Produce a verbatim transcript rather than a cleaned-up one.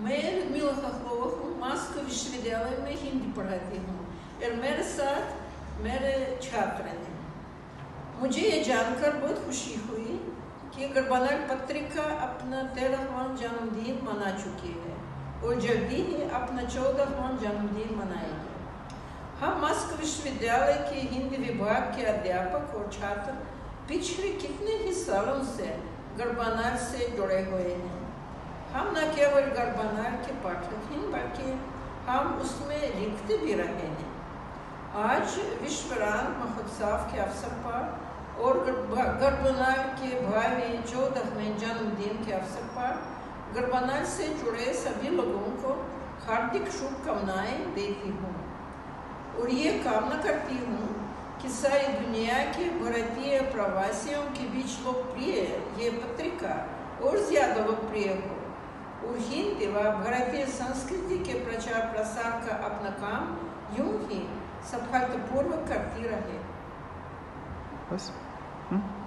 मैं Людмила Хохлова हूँ, मॉस्को विश्वविद्यालय में हिंदी पढ़ाती हूँ और मेरे साथ मेरे छात्र हैं। मुझे ये जानकर बहुत खुशी हुई कि गर्बानाल पत्रिका अपना तेरहवां जन्मदिन मना चुकी है और जल्दी ही अपना चौदहवां जन्मदिन मनाएगी। हम मॉस्को विश्वविद्यालय के हिंदी विभाग के अध्यापक और छात्र पिछले कितने ही सालों से गर्बानाल से जुड़े हुए हैं। हम न केवल गर्बानाल के पाठक हैं बल्कि हम उसमें लिखते भी रहे हैं। आज विश्व राग महोत्सव के अवसर पर और गर्बानाल के भावी चौदहवें जन्मदिन के अवसर पर गर्बानाल से जुड़े सभी लोगों को हार्दिक शुभकामनाएं देती हूँ और ये कामना करती हूँ कि सारी दुनिया के भारतीय प्रवासियों के बीच लोकप्रिय ये पत्रिका और ज़्यादा लोकप्रिय हो और हिंदी व भारतीय संस्कृति के प्रचार प्रसार का अपना काम यूं ही सफलतापूर्वक करती रहे। बस।